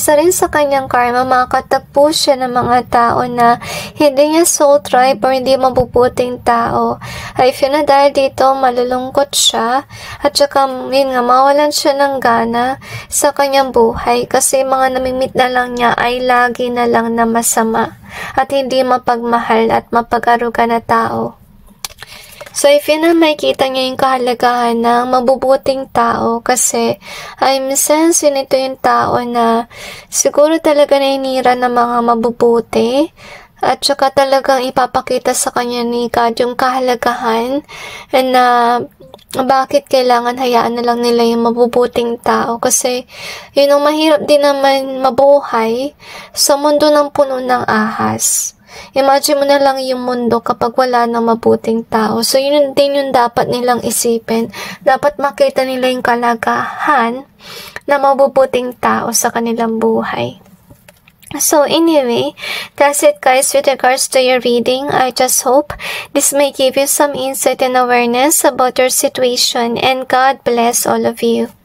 isa rin sa kanyang karma, makakatagpo siya ng mga tao na hindi niya soul tribe or hindi mabubuting tao. I feel na dahil dito malulungkot siya at saka yun nga, mawalan siya ng gana sa kanyang buhay kasi mga namimit na lang niya ay lagi na lang na masama at hindi mapagmahal at mapag-aruga na tao. So, if yun na makikita niya yung kahalagahan ng mabubuting tao kasi I'm sensing ito yung tao na siguro talaga nainira ng mga mabubuti at saka talagang ipapakita sa kanya ni God yung kahalagahan na bakit kailangan hayaan na lang nila yung mabubuting tao kasi yun ang mahirap din naman mabuhay sa mundo ng puno ng ahas. Imagine mo na lang yung mundo kapag wala ng mabuting tao. So, yun din yung dapat nilang isipin. Dapat makita nila yung kalagahan na mabubuting tao sa kanilang buhay. So, anyway, that's it guys with regards to your reading. I just hope this may give you some insight and awareness about your situation. And God bless all of you.